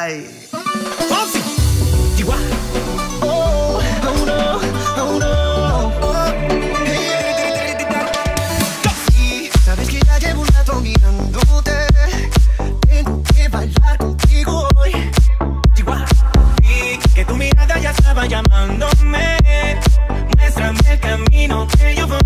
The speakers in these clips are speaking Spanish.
Ay. Fonsi, Chihuahua. Oh, oh no, oh no. Y sabes que ya llevo un rato mirándote. Tengo que bailar contigo hoy. Chihuahua. Y que tu mirada ya estaba llamándome. Muéstrame el camino que yo voy.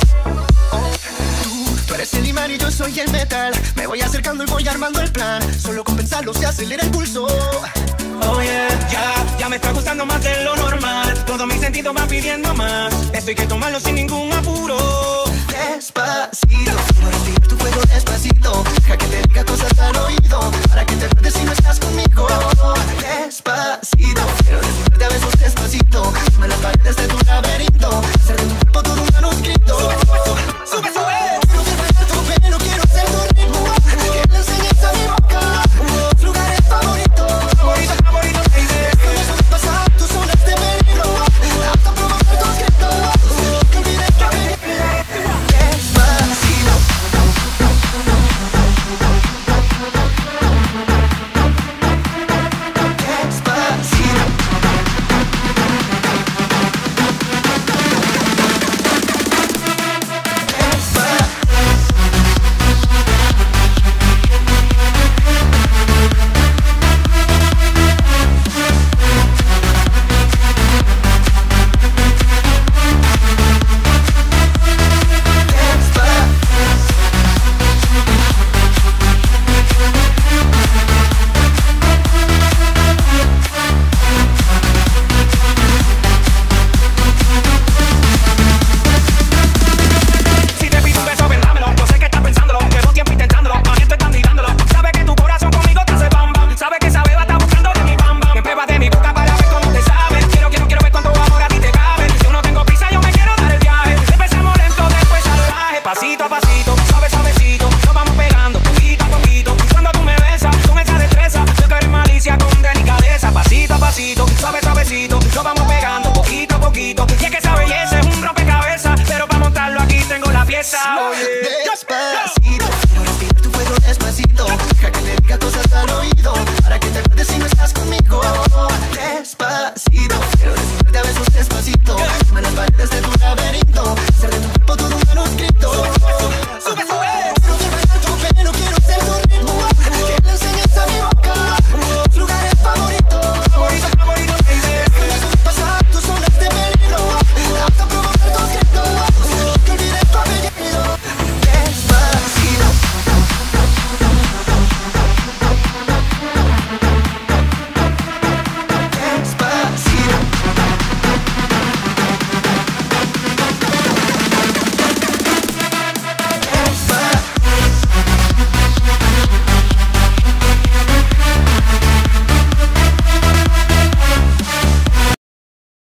Tú eres el imán y yo soy el metal. Me voy acercando y voy armando el plan. Solo con pensarlo se acelera el pulso. Oh yeah, ya me está gustando más de lo normal. Todos mis sentidos van pidiendo más. Esto hay que tomarlo sin ningún apuro. Despacito, quiero respirar tu fuego despacito. Deja que te diga cosas al oído, para que te pierdes si no estás conmigo. Despacito, quiero desnudarte a besos despacito. Sube las paredes de tu laberinto, hacer de tu cuerpo todo un manuscrito. Sube, sube. Quiero que bailar tu pelo, quiero ser tu ritmo. Que le enseñes a mi boca tus lugares favoritos. Favorito, baby. Después de pasar tus zonas de peligro, hasta provocar tus gritos. Que olvides que me despacito. Pasito a pasito, suave suavecito, nos vamos pegando poquito a poquito. Cuando tú me besas con esa destreza, yo quiero malicia con delicadeza. Pasito a pasito, suave suavecito, nos vamos pegando poquito a poquito. Y es que esa belleza es un rompecabezas, pero para montarlo aquí tengo la pieza. Oye.